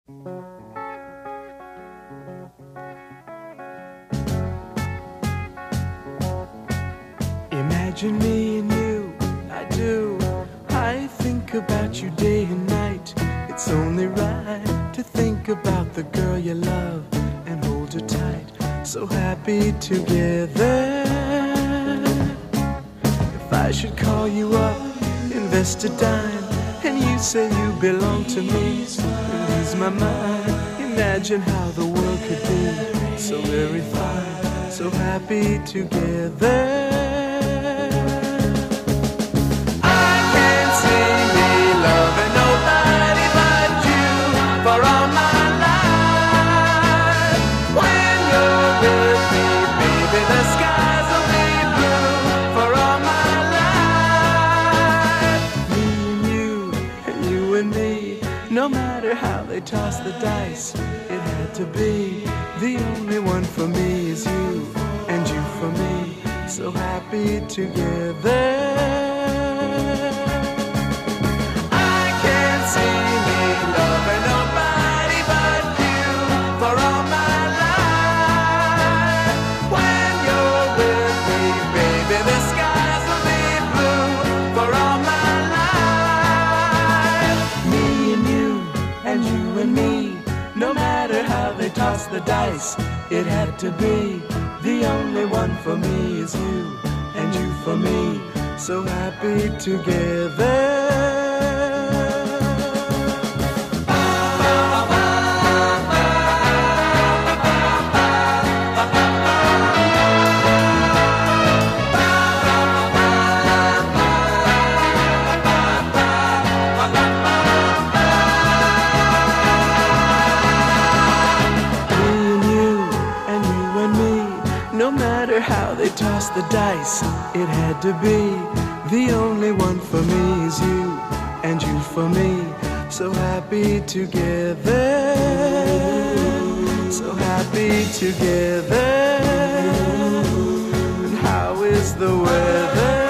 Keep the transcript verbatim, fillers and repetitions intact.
Imagine me and you, I do. I think about you day and night. It's only right to think about the girl you love and hold her tight. So happy together. If I should call you up, invest a dime, and you say you belong to me, lose my mind. Imagine how the world could be so very fine, so happy together. No matter how they toss the dice, it had to be. The only one for me is you, and you for me, so happy together. I can't see me loving nobody but you for all my life. When you're with me, baby, the skies will be blue for all my life. Me and you, and you and me, no matter how they toss the dice, it had to be. The only one for me is you, and you for me, so happy together. No matter how they toss the dice, it had to be. The only one for me is you, and you for me, so happy together. So happy together. And how is the weather?